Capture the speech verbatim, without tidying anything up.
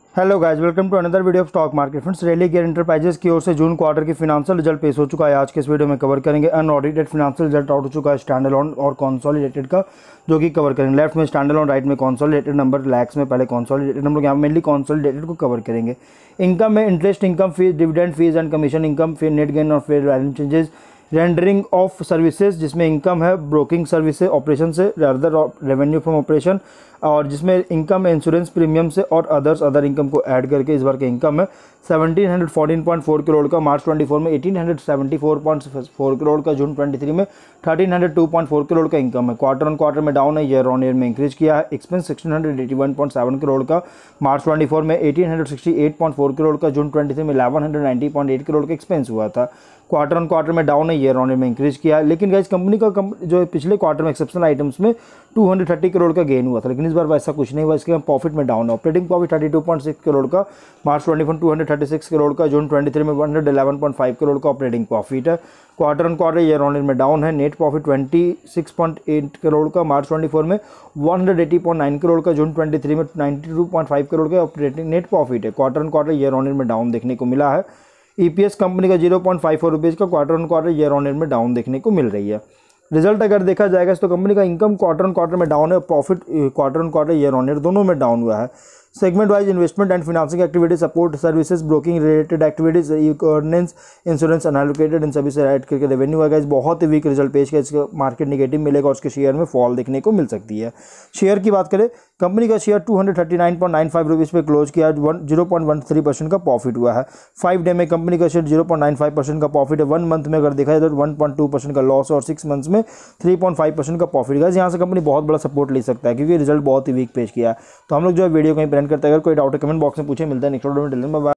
Hello guys, welcome to another video of stock market. Friends, Religare enterprises की ओर से June quarter की financial result पेश हो चुका है। आज के इस वीडियो में कवर करेंगे अनऑडिटेड फिनांशियल रिजल्ट आउट हो चुका है स्टैंड अलोन और कॉन्सोलिडेटेड का, जो कि कवर करेंगे। लेफ्ट में स्टैंड अलोन, राइट में कॉन्सोलिडेटेड नंबर, लैक्स में पहले कॉन्सोलिडेटेड नंबर। यहाँ मेनली कॉन्सोलिडेटेड को कवर करेंगे। इनकम में interest income, fees, dividend fees and commission income, फिर नेट गेन और fair value changes, rendering of services जिसमें इनकम है ब्रोकिंग सर्विसेज ऑपरेशन से, अदर रेवेन्यू फ्रॉम ऑपरेशन, और जिसमें इनकम है इंश्योरेंस प्रीमियम से और अदर्स अदर इनकम को ऐड करके इस बार का इनकम है seventeen fourteen point four crore का मार्च ट्वेंटी फोर में, eighteen seventy four point four crore का जून ट्वेंटी थ्री में, thirteen hundred two point four crore का इनकम है। क्वार्टर ऑन क्वार्टर में डाउन है, ईयर ऑन ईयर में इंक्रीज किया है। Expense sixteen eighty one point seven crore का मार्च ट्वेंटी फोर में, eighteen sixty eight point four crore का जून ट्वेंटी थ्री में, eleven ninety point eight crore का एक्सपेंस हुआ था। क्वार्टर ऑन क्वार्टर में डाउन है, ईयर ऑन ईयर में इंक्रीज किया है। लेकिन गाइस कंपनी का कम, जो पिछले क्वार्टर में एक्सेप्शनल आइटम्स में टू थर्टी करोड़ का गेन हुआ था, लेकिन इस बार वैसा कुछ नहीं हुआ। इसके प्रॉफिट में डाउन है। Operating profit thirty two point six crore का March twenty four, two thirty six crore का जून ट्वेंटी थ्री में, one eleven point five crore का ऑपरेटिंग प्रॉफिट है। Quarter on quarter year on year में डाउन है। Net profit twenty six point eight crore का March twenty four में, one eighty point nine crore का June twenty three में, ninety two point five crore का operating net profit है। Quarter on quarter year on year में down देखने को मिला है। ईपीएस कंपनी का zero point five four rupees का quarter on quarter year on year में डाउन देखने को मिल रही है। रिजल्ट अगर देखा जाएगा तो कंपनी का इनकम क्वार्टर ऑन क्वार्टर में डाउन है, profit quarter on quarter year on year दोनों में डाउन हुआ है। Segment wise investment and financing activities, support services, broking related activities, governance, insurance unallocated, इन सभी से ऐड करके रेवेन्यू आएगा। बहुत ही वीक रिजल्ट पेश किया, इसका मार्केट नेगेटिव मिलेगा और उसके शेयर में फॉल देखने को मिल सकती है। शेयर की बात करें, कंपनी का share two thirty nine point nine five rupees पे क्लोज किया, zero point one three percent का प्रॉफिट हुआ है। फाइव डे में कंपनी का share zero point nine five percent का प्रॉफिट है। वन मंथ में अगर देखा जाए तो वन पॉइंट टू परसेंट का लॉस और सिक्स मंथ्स में थ्री पॉइंट फाइव परसेंट का प्रॉफिट है। यहाँ से कंपनी बहुत बड़ा सपोर्ट ले सकता है क्योंकि रिजल्ट बहुत ही वीक पेश किया है। तो हम लोग जो है वीडियो को ही प्लान करते हैं। अगर कोई डाउट है कमेंट बॉक्स में पूछे। मिलता है नेक्स्ट वीडियो में।